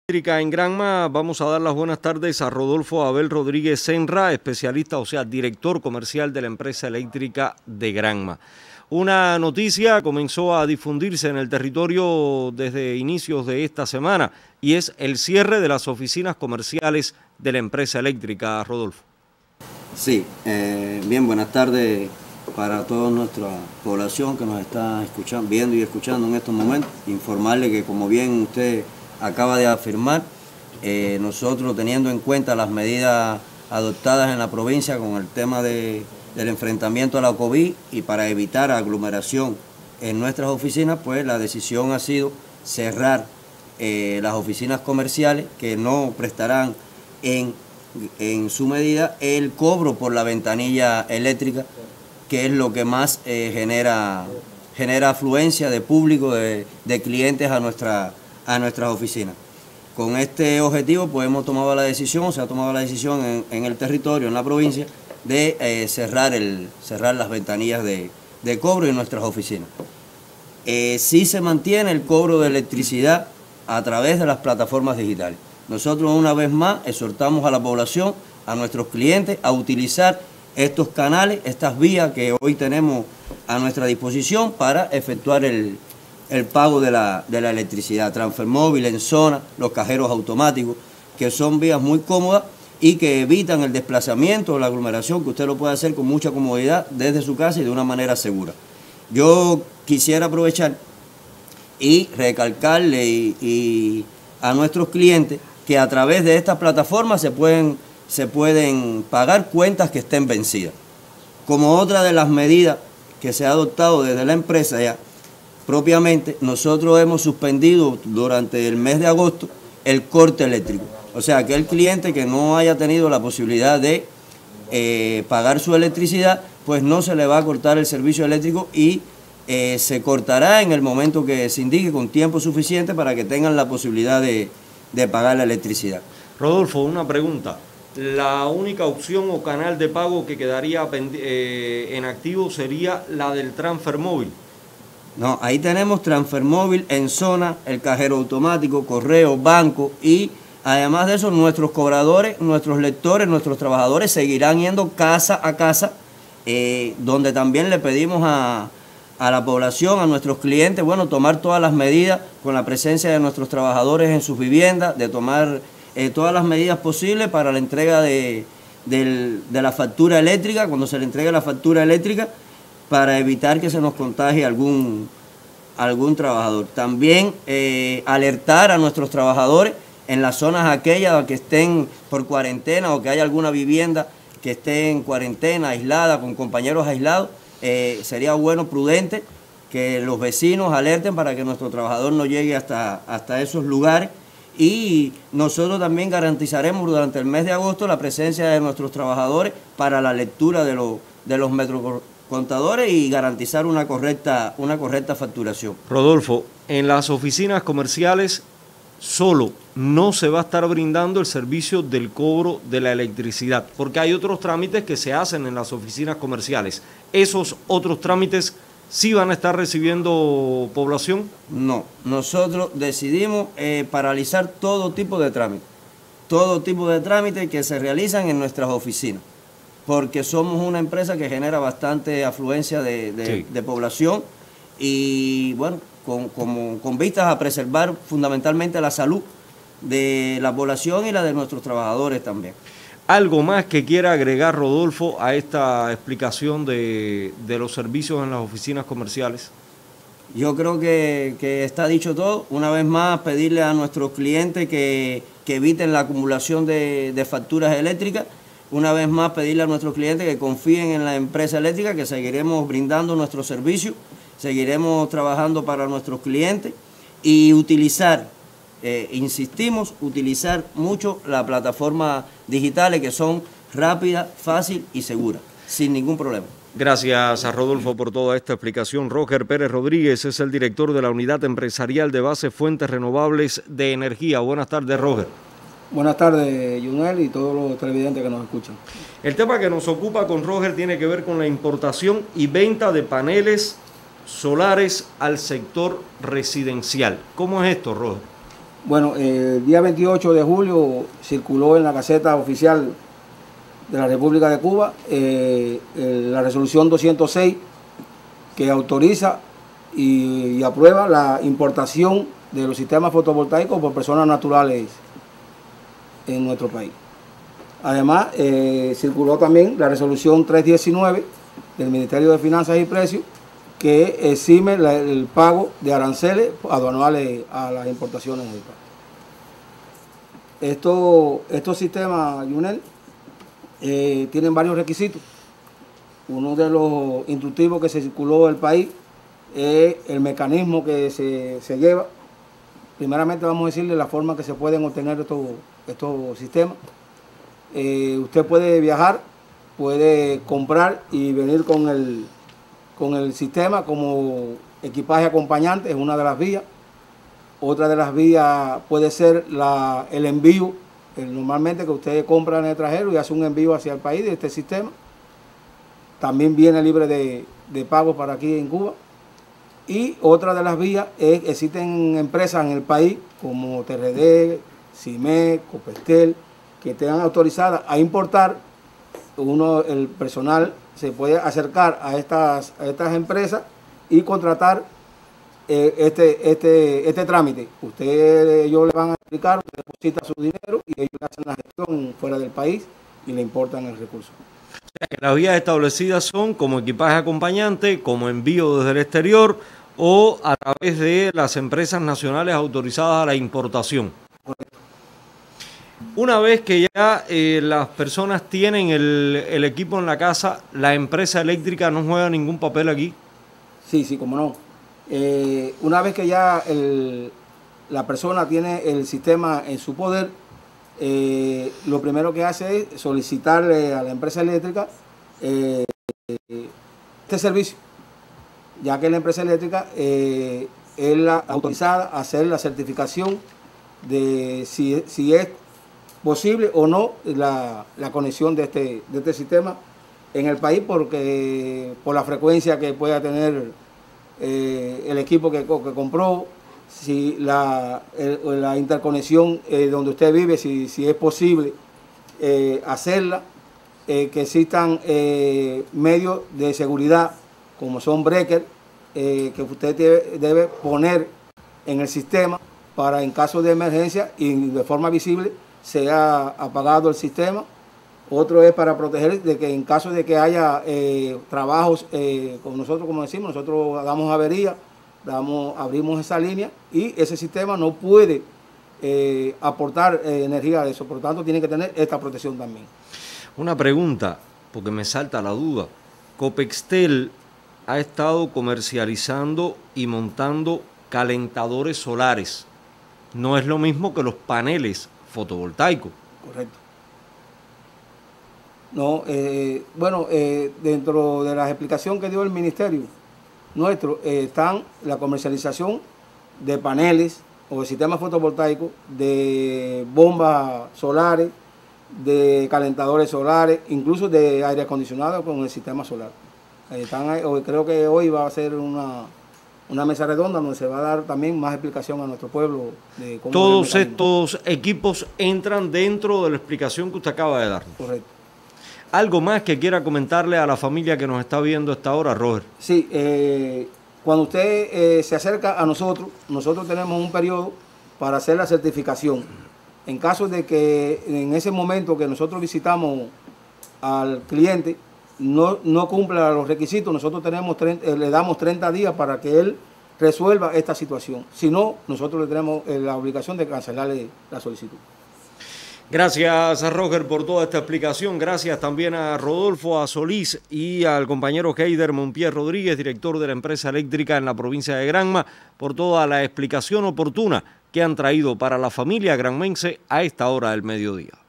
En Granma vamos a dar las buenas tardes a Rodolfo Abel Rodríguez Senra, especialista, o sea, director comercial de la empresa eléctrica de Granma. Una noticia comenzó a difundirse en el territorio desde inicios de esta semana y es el cierre de las oficinas comerciales de la empresa eléctrica, Rodolfo. Sí, bien, buenas tardes para toda nuestra población que nos está escuchando, viendo y escuchando en estos momentos. Informarle que, como bien usted acaba de afirmar, nosotros, teniendo en cuenta las medidas adoptadas en la provincia con el tema del enfrentamiento a la COVID y para evitar aglomeración en nuestras oficinas, pues la decisión ha sido cerrar las oficinas comerciales que no prestarán en su medida el cobro por la ventanilla eléctrica, que es lo que más genera afluencia de público, de clientes a nuestras oficinas. Con este objetivo pues hemos tomado la decisión, se ha tomado la decisión en el territorio, en la provincia, de cerrar las ventanillas de cobro en nuestras oficinas. Sí se mantiene el cobro de electricidad a través de las plataformas digitales. Nosotros una vez más exhortamos a la población, a nuestros clientes, a utilizar estos canales, estas vías que hoy tenemos a nuestra disposición para efectuar el pago de la electricidad. Transfermóvil, en zona, los cajeros automáticos, que son vías muy cómodas y que evitan el desplazamiento o la aglomeración, que usted lo puede hacer con mucha comodidad desde su casa y de una manera segura. Yo quisiera aprovechar y recalcarle y a nuestros clientes que a través de estas plataformas se pueden pagar cuentas que estén vencidas. Como otra de las medidas que se ha adoptado desde la empresa ya, propiamente, nosotros hemos suspendido durante el mes de agosto el corte eléctrico. O sea, aquel cliente que no haya tenido la posibilidad de pagar su electricidad, pues no se le va a cortar el servicio eléctrico y se cortará en el momento que se indique, con tiempo suficiente para que tengan la posibilidad de pagar la electricidad. Rodolfo, una pregunta. La única opción o canal de pago que quedaría en activo sería la del Transfermóvil. No, ahí tenemos Transfermóvil, en zona, el cajero automático, correo, banco, y además de eso nuestros cobradores, nuestros lectores, nuestros trabajadores seguirán yendo casa a casa, donde también le pedimos a la población, a nuestros clientes, bueno, tomar todas las medidas con la presencia de nuestros trabajadores en sus viviendas, de tomar todas las medidas posibles para la entrega de la factura eléctrica, cuando se le entregue la factura eléctrica, para evitar que se nos contagie algún trabajador. También alertar a nuestros trabajadores en las zonas aquellas que estén por cuarentena o que haya alguna vivienda que esté en cuarentena, aislada, con compañeros aislados. Sería bueno, prudente, que los vecinos alerten para que nuestro trabajador no llegue hasta esos lugares. Y nosotros también garantizaremos durante el mes de agosto la presencia de nuestros trabajadores para la lectura de los metrocontadores y garantizar una correcta facturación. Rodolfo, en las oficinas comerciales solo no se va a estar brindando el servicio del cobro de la electricidad, porque hay otros trámites que se hacen en las oficinas comerciales. ¿Esos otros trámites sí van a estar recibiendo población? No, nosotros decidimos paralizar todo tipo de trámites que se realizan en nuestras oficinas, porque somos una empresa que genera bastante afluencia de población y bueno, con vistas a preservar fundamentalmente la salud de la población y la de nuestros trabajadores también. ¿Algo más que quiera agregar, Rodolfo, a esta explicación de los servicios en las oficinas comerciales? Yo creo que está dicho todo. Una vez más, pedirle a nuestros clientes que eviten la acumulación de facturas eléctricas. Una vez más, pedirle a nuestros clientes que confíen en la empresa eléctrica, que seguiremos brindando nuestros servicios, seguiremos trabajando para nuestros clientes y insistimos, utilizar mucho las plataformas digitales que son rápidas, fáciles y seguras, sin ningún problema. Gracias a Rodolfo por toda esta explicación. Roger Pérez Rodríguez es el director de la Unidad Empresarial de Base Fuentes Renovables de Energía. Buenas tardes, Roger. Buenas tardes, Junel, y todos los televidentes que nos escuchan. El tema que nos ocupa con Roger tiene que ver con la importación y venta de paneles solares al sector residencial. ¿Cómo es esto, Roger? Bueno, el día 28 de julio circuló en la Gaceta Oficial de la República de Cuba la resolución 206 que autoriza y aprueba la importación de los sistemas fotovoltaicos por personas naturales en nuestro país. Además, circuló también la resolución 319 del Ministerio de Finanzas y Precios que exime el pago de aranceles aduanales a las importaciones del país. Estos sistemas, Yunel, tienen varios requisitos. Uno de los instructivos que se circuló del país es el mecanismo que se lleva. Primeramente vamos a decirle la forma que se pueden obtener estos sistemas. Usted puede viajar, puede comprar y venir con el sistema como equipaje acompañante, es una de las vías. Otra de las vías puede ser el envío, normalmente que usted compra en el extranjero y hace un envío hacia el país de este sistema. También viene libre de pago para aquí en Cuba. Y otra de las vías es que existen empresas en el país como TRD, CIMEC, Copestel, que estén autorizadas a importar. El personal se puede acercar a estas empresas y contratar este trámite. Ellos le van a explicar, usted deposita su dinero y ellos hacen la gestión fuera del país y le importan el recurso. Las vías establecidas son como equipaje acompañante, como envío desde el exterior o a través de las empresas nacionales autorizadas a la importación. Correcto. Una vez que ya las personas tienen el equipo en la casa, ¿la empresa eléctrica no juega ningún papel aquí? Sí, cómo no. Una vez que ya la persona tiene el sistema en su poder, lo primero que hace es solicitarle a la empresa eléctrica este servicio, ya que la empresa eléctrica es la autorizada a hacer la certificación de si es posible o no la conexión de este sistema en el país, porque por la frecuencia que pueda tener el equipo que compró, si la interconexión donde usted vive, si es posible hacerla, que existan medios de seguridad como son breakers que usted debe poner en el sistema para en caso de emergencia y de forma visible sea apagado el sistema. Otro es para proteger de que en caso de que haya trabajos, con nosotros, como decimos, nosotros damos avería, abrimos esa línea y ese sistema no puede aportar energía de eso, por lo tanto tiene que tener esta protección también. Una pregunta, porque me salta la duda. Copextel ha estado comercializando y montando calentadores solares. No es lo mismo que los paneles fotovoltaicos. Correcto. No, dentro de la explicación que dio el ministerio nuestro, están la comercialización de paneles o de sistemas fotovoltaicos, de bombas solares, de calentadores solares, incluso de aire acondicionado con el sistema solar. Creo que hoy va a ser una mesa redonda donde se va a dar también más explicación a nuestro pueblo de cómo todos estos equipos entran dentro de la explicación que usted acaba de dar. Correcto. ¿Algo más que quiera comentarle a la familia que nos está viendo a esta hora, Robert? Sí, cuando usted se acerca a nosotros tenemos un periodo para hacer la certificación. En caso de que en ese momento que nosotros visitamos al cliente no cumpla los requisitos, nosotros le damos 30 días para que él resuelva esta situación. Si no, nosotros le tenemos la obligación de cancelarle la solicitud. Gracias a Roger por toda esta explicación. Gracias también a Rodolfo, a Solís y al compañero Heider Monpier Rodríguez, director de la empresa eléctrica en la provincia de Granma, por toda la explicación oportuna que han traído para la familia granmense a esta hora del mediodía.